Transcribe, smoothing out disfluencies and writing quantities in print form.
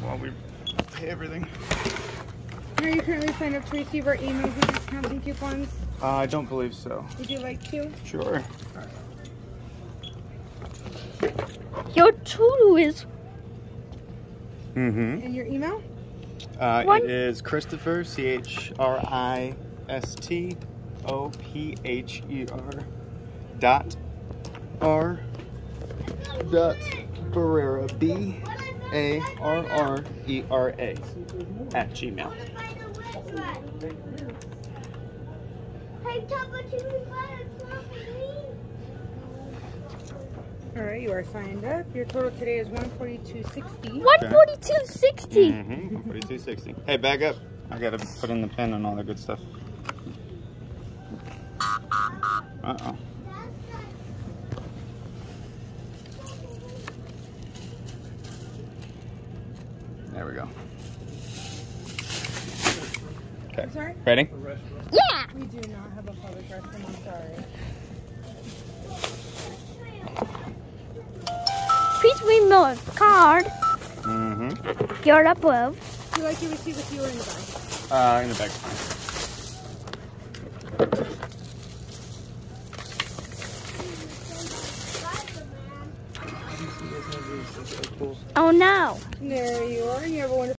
while we pay everything. Are you currently signed up to receive our emails with discounts and coupons? I don't believe so. Would you like to? Sure. Your total is Mm-hmm. And your email? It is Christopher, CHRISTOPHER dot Barrera BARRERA @gmail. All right, you are signed up. Your total today is $142.60. 142.60. Mm-hmm. 42.60. Hey, back up. I gotta put in the pin and all that good stuff. Uh-oh. There we go. Okay. Sorry? Ready? Yeah. We do not have a public restroom. I'm sorry. Please read my card. Mm-hmm. You're above. Would you like your receipt with you or in the bag? In the back. Oh no. There you are. You have a wonderful